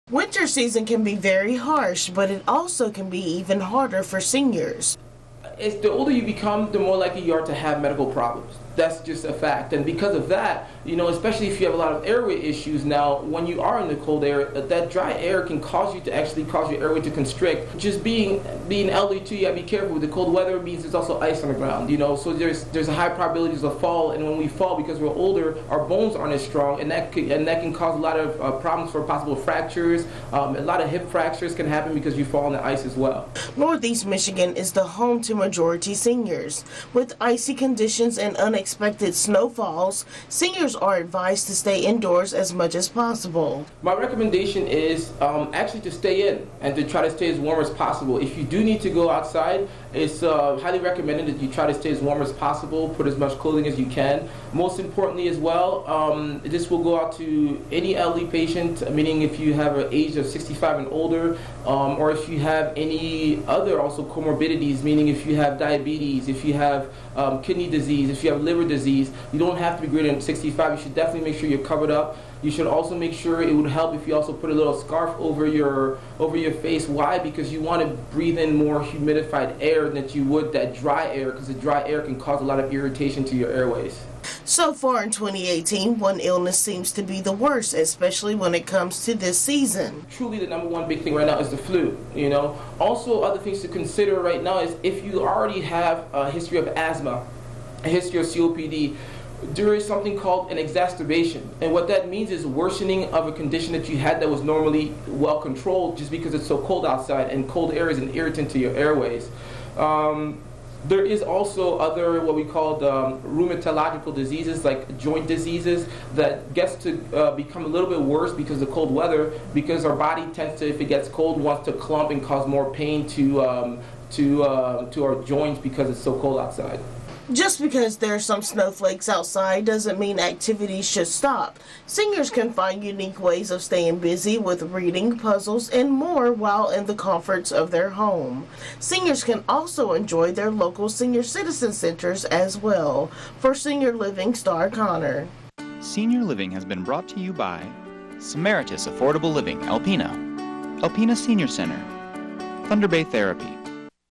Winter season can be very harsh, but it also can be even harder for seniors. The older you become, the more likely you are to have medical problems. That's just a fact. And because of that, especially if you have a lot of airway issues now, when you are in the cold air, that dry air can cause you to actually cause your airway to constrict. Just being elderly too, you gotta be careful. With the cold weather means there's also ice on the ground, so there's a high probability of fall, and when we fall, because we're older, our bones aren't as strong, and that can cause a lot of problems for possible fractures. A lot of hip fractures can happen because you fall on the ice as well. Northeast Michigan is the home to majority seniors. With icy conditions and unexpected snowfalls, seniors are advised to stay indoors as much as possible. My recommendation is actually to stay in and to try to stay as warm as possible. If you do need to go outside, it's highly recommended that you try to stay as warm as possible, put as much clothing as you can. Most importantly as well, this will go out to any elderly patient, meaning if you have an age of 65 and older, or if you have any other also comorbidities, meaning if you have diabetes, if you have kidney disease, if you have liver disease, you don't have to be greater than 65. You should definitely make sure you're covered up. You should also make sure, it would help if you also put a little scarf over your face. Why? Because you want to breathe in more humidified air than you would that dry air, because the dry air can cause a lot of irritation to your airways. So far in 2018, one illness seems to be the worst, especially when it comes to this season. Truly, the number one big thing right now is the flu, Also, other things to consider right now is if you already have a history of asthma, a history of COPD, there is something called an exacerbation. And what that means is worsening of a condition that you had that was normally well controlled just because it's so cold outside, and cold air is an irritant to your airways. There is also other what we call rheumatological diseases, like joint diseases, that gets to become a little bit worse because of the cold weather, because our body tends to, if it gets cold, wants to clump and cause more pain to our joints because it's so cold outside. Just because there are some snowflakes outside doesn't mean activities should stop. Seniors can find unique ways of staying busy with reading, puzzles, and more while in the comforts of their home. Seniors can also enjoy their local senior citizen centers as well. For Senior Living, Star Connor. Senior Living has been brought to you by Samaritas Affordable Living, Alpena, Alpena Senior Center, Thunder Bay Therapy,